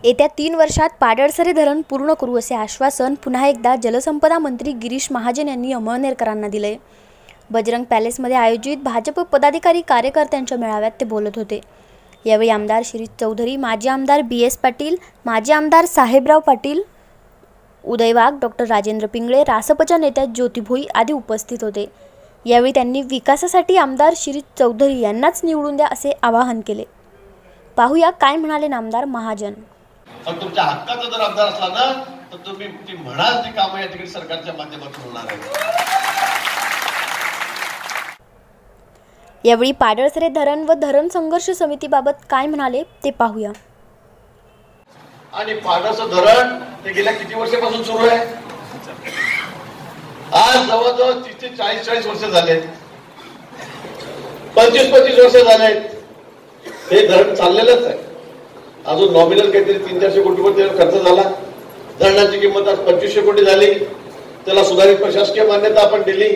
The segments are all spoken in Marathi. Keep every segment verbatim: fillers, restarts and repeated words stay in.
येत्या तीन वर्षात पाडळसरे धरण पूर्ण करू असे आश्वासन पुन्हा एकदा जलसंपदा मंत्री गिरीश महाजन यांनी अमळनेरकरांना दिले। बजरंग पॅलेसमध्ये आयोजित भाजप पदाधिकारी कार्यकर्त्यांच्या मेळाव्यात ते बोलत होते। यावेळी आमदार शिरीष चौधरी, माजी आमदार बी एस पाटील, माजी आमदार साहेबराव पाटील, उदय वाघ, डॉक्टर राजेंद्र पिंगळे, रासपच्या नेत्या ज्योती भोई आदी उपस्थित होते। यावेळी त्यांनी विकासासाठी आमदार शिरीष चौधरी यांनाच निवडून द्या असे आवाहन केले। पाहूया काय म्हणाले नामदार महाजन। पण तुमच्या हक्काचा जर आमदार असला ना तर तुम्ही ती म्हणाल ती कामं या ठिकाणी सरकारच्या माध्यमातून होणार आहेत। यावेळी पाडळसरे धरण व धरण संघर्ष समितीबाबत काय म्हणाले ते पाहूया। आणि पाडळचं धरण ते गेल्या किती वर्षापासून सुरू आहे? आज जवळजवळ तीस ते चाळीस चाळीस वर्ष झाले, पंचवीस पंचवीस वर्ष झाले हे धरण चाललेलंच आहे। अजून नॉमिनल काहीतरी तीन चारशे कोटी रुपये खर्च झाला। धरणाची किंमत आज पंचवीसशे कोटी झाली। त्याला सुधारित प्रशासकीय मान्यता आपण दिली।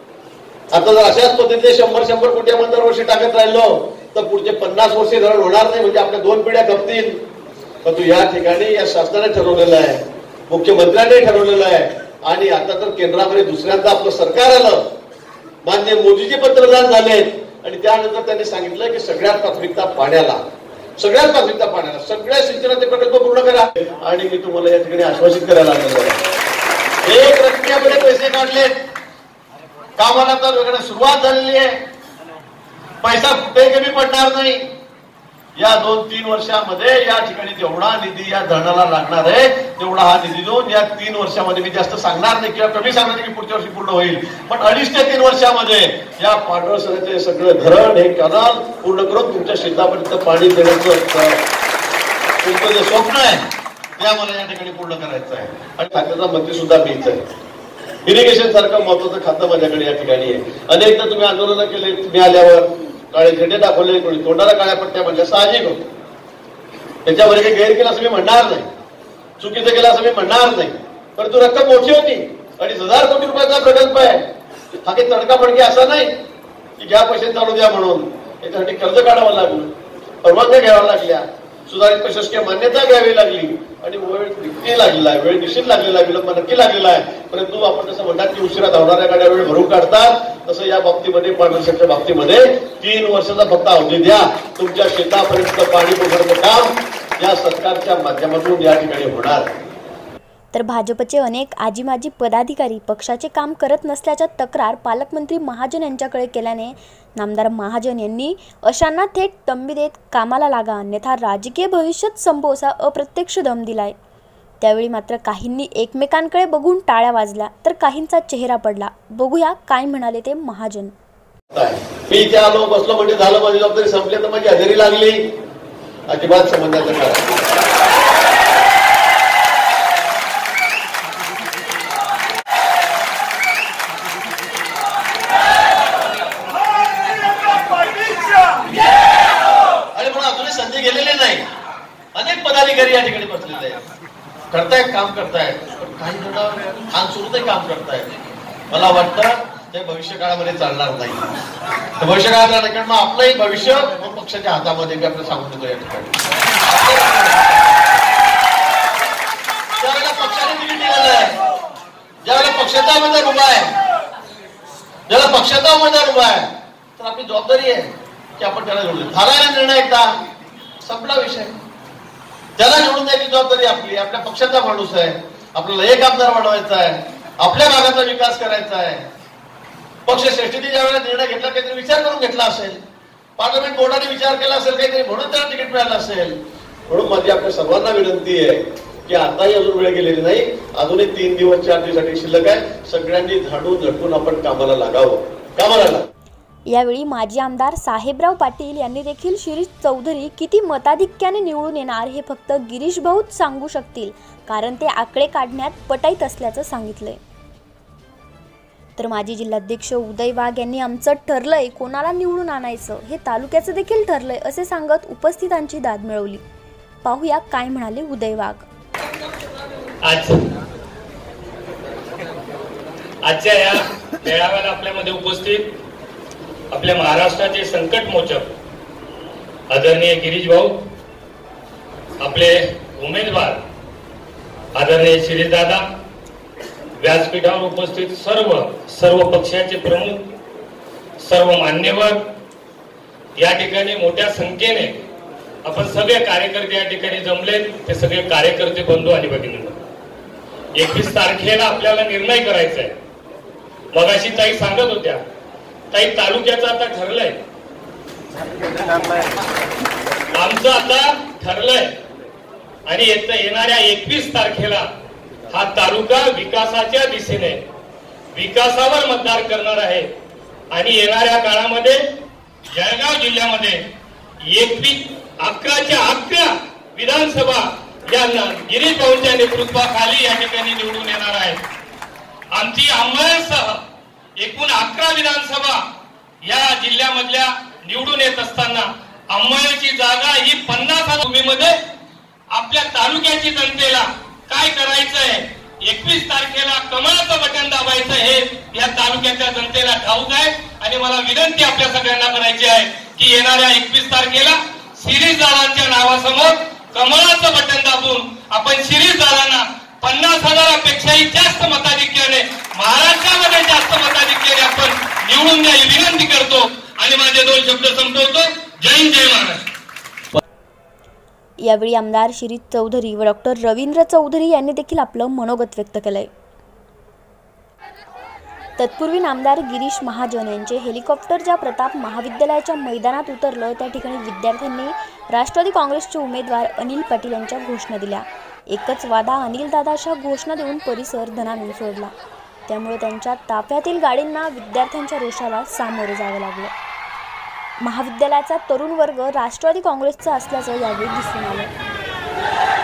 आता जर अशाच पद्धतीने शंभर शंभर कोटी आपण दरवर्षी टाकत राहिलो तर पुढचे पन्नास वर्षे धरण होणार नाही, म्हणजे आपल्या दोन पिढ्या खपतील। परंतु या ठिकाणी या शासनाने ठरवलेलं आहे, मुख्यमंत्र्यांनी ठरवलेलं आहे आणि आता तर केंद्रामध्ये दुसऱ्यांदा आपलं सरकार आलं, माननीय मोदीजी पंतप्रधान झालेत आणि त्यानंतर त्यांनी सांगितलं की सगळ्यात प्राथमिकता पाण्याला, सगळ्यात प्राथमिकता पाण्याला, सगळ्या सिंचनाचे प्रकल्प पूर्ण करा। आणि मी तुम्हाला या ठिकाणी आश्वासित करायला लागलो आहे, एक रकमेमध्ये पैसे काढलेत, कामाला तर वगैरे सुरुवात झालेली आहे, पैसा कुठे कमी पडणार नाही। या दोन तीन वर्षामध्ये या ठिकाणी जेवढा निधी या धरणाला लागणार आहे तेवढा हा निधी देऊन या तीन वर्षामध्ये, मी जास्त सांगणार नाही किंवा कमी सांगणार नाही की पुढच्या वर्षी पूर्ण होईल, पण अडीच ते तीन वर्षामध्ये या पाडळसरेचे सगळं धरण हे कॅनल पूर्ण करून तुमच्या शेतापर्यंत पाणी देण्याचं तुमचं जे स्वप्न आहे ते आम्हाला या ठिकाणी पूर्ण करायचं आहे। आणि खात्याचा मंत्री सुद्धा मीच आहे। इरिगेशन सारखं महत्वाचं खातं माझ्याकडे या ठिकाणी आहे। अनेकदा तुम्ही आंदोलन केले, तुम्ही आल्यावर काळे झेंडे दाखवले, कोणी तोंडाला काळ्या पट्ट्या म्हणल्या, साहजिक होतं। त्याच्यावर काही गैर केला असं मी म्हणणार नाही, चुकीचं केलं असं मी म्हणणार नाही, परंतु रक्कम मोठी होती, अडीच हजार कोटी रुपयाचा प्रकल्प आहे। हा काही तडका फडके असा नाही की घ्या पैसे चालू द्या म्हणून, याच्यासाठी कर्ज काढावं लागलं, परवानग्या घ्याव्या लागल्या, सुधारित प्रशासकीय मान्यता घ्यावी लागली आणि वेळ नक्की लागलेला आहे, वेळ निश्चित लागलेला आहे, विलंब नक्की लागलेला आहे। परंतु आपण जसं म्हणतात की उशिरा धावणाऱ्या गाड्या वेळ भरून काढतात, तसं या बाबतीमध्ये पाडळसरच्या बाबतीमध्ये तीन वर्षाचा फक्त अवधी द्या, तुमच्या शेतापर्यंत पाणी पुरवण्याचं काम या सरकारच्या माध्यमातून या ठिकाणी होणार। तर भाजपचे अनेक आजी माजी पदाधिकारी पक्षाचे काम करत नसल्याच्या तक्रार पालकमंत्री महाजन यांच्याकडे केल्याने नामदार महाजन यांनी अशांना थेट तंबी देत कामाला लागा, अन्यथा राजकीय भविष्यात संपव असा अप्रत्यक्ष दम दिलाय। त्यावेळी मात्र काहींनी एकमेकांकडे बघून टाळ्या वाजल्या तर काहींचा चेहरा पडला। बघूया काय म्हणाले ते महाजन। मी इथे आलो बसलो म्हणजे झालं, माझी जबाबदारी संपली तर माझी हजेरी लागली, अजिबात समजण्याचं कारण। संधी गेलेली नाही, अनेक पदाधिकारी या ठिकाणी बसलेले आहेत, करतायत, काम करतायत, काही जण अनसुरतही काम करतायत। मला वाटतं ते भविष्य काळामध्ये चालणार नाही, भविष्य काळात नाही, कारण मग आपलंही भविष्य पक्षाच्या हातामध्ये मी आपल्याला सांगून देतो। या ठिकाणी ज्यावेळेला पक्षाने तिकीट दिलेलं आहे, ज्यावेळेला पक्षाचा उमेदवार उभा आहे, ज्याला पक्षाचा उमेदवार उभा आहे, तर आपली जबाबदारी आहे की आपण त्याला निवडून झाला निर्णय, एकदा संपला विषय, त्याला निवडून द्यायची जबाबदारी आपली, आपल्या पक्षाचा माणूस आहे, आपल्याला एक आमदार वाढवायचा आहे, आपल्या भागाचा विकास करायचा आहे। पक्ष श्रेष्ठीने ज्या वेळेला निर्णय घेतला, काहीतरी विचार करून घेतला असेल, पार्लमेंट बोर्डाने विचार केला असेल काहीतरी, म्हणून त्याला तिकीट मिळालं असेल। म्हणून माझी आपल्या सर्वांना विनंती आहे की आताही अजून वेळ गेलेली नाही, अजूनही तीन दिवस चार दिवसासाठी शिल्लक आहे, सगळ्यांनी झाडून झटकून आपण कामाला लागावं, कामाला लागावं। यावेळी माजी आमदार साहेबराव पाटील यांनी देखील शिरीष चौधरी किती मताधिक्याने निवडून येणार हे फक्त गिरीश भाऊच सांगू शकतील, कारण ते आकडे काढण्यात पटाईत असल्याचं सांगितलंय। तर माजी जिल्हाध्यक्ष उदय वाघ यांनी आमचं ठरलंय, कोणाला निवडून आणायचं हे तालुक्याचं देखील ठरलंय असे सांगत उपस्थितांची दाद मिळवली। पाहूया काय म्हणाले उदय वाघ। आज आजच्या या मेळाव्याला आपल्यामध्ये उपस्थित आपल्या महाराष्ट्राचे संकट मोचक आदरणीय गिरीश भाऊ, आपले उमेदवार आदरणीय शिरीषदादा, व्यासपीठावर उपस्थित सर्व सर्व पक्षाचे प्रमुख, सर्व मान्यवर, या ठिकाणी मोठ्या संख्येने आपण सगळे कार्यकर्ते या ठिकाणी जमले, ते सगळे कार्यकर्ते बंधू आणि भगिनींनो, एकवीस तारखेला आपल्याला निर्णय करायचा आहे. मगाशी ताई सांगत होत्या, ताई तालुक्याचं आता ठरलंय, आमचं आता ठरलंय आणि येणाऱ्या एकवीस तारखेला हा तालुका विकासाच्या दिशेने विकासावर मतदार करणार आहे. आणि येणाऱ्या काळामध्ये जळगाव जिल्ह्यामध्ये एकवीस अकराच्या अकरा विधानसभा या गिरीश भाऊंच्या नेतृत्वाखाली या ठिकाणी निवडून येणार आहे. आमची अंमळसह एकूण अकरा विधानसभा या जिल्ह्यामधल्या निवडून येत असताना अंमळची जागा ही पन्नास हजार भूमीमध्ये आपल्या तालुक्याची जनतेला काय करायचंय, एकवीस तारखेला कमळाचं बटन दाबायचं हे या तालुक्याच्या जनतेला ठाऊक आहे. आणि मला विनंती आपल्या सगळ्यांना करायची आहे की येणाऱ्या एकवीस तारखेला शिरीषदादांच्या नावासमोर कमळाचं बटन दाबून आपण शिरीषदादांना पन्नास हजारापेक्षाही जास्त मताधिक्याने, महाराष्ट्रामध्ये जास्त मताधिक्याने आपण निवडून द्यायची विनंती करतो. आणि माझे दोन शब्द संपवतो. जय हिंद, जय महाराष्ट्र. यावेळी आमदार शिरीष चौधरी व डॉक्टर रवींद्र चौधरी यांनी देखील आपलं मनोगत व्यक्त केलंय. तत्पूर्वी नामदार गिरीश महाजन यांचे हेलिकॉप्टर ज्या प्रताप महाविद्यालयाच्या मैदानात उतरलं, त्या ठिकाणी विद्यार्थ्यांनी राष्ट्रवादी काँग्रेसचे उमेदवार अनिल पाटील यांच्या घोषणा दिल्या. एकच वादा अनिल दादा अशा घोषणा देऊन परिसर दणानून सोडला. त्यामुळे त्यांच्या ताफ्यातील गाडींना विद्यार्थ्यांच्या रोषाला सामोरे जावे लागले. महाविद्यालयाचा तरुण वर्ग राष्ट्रवादी काँग्रेसचा असल्याचं यावेळी दिसून आलं.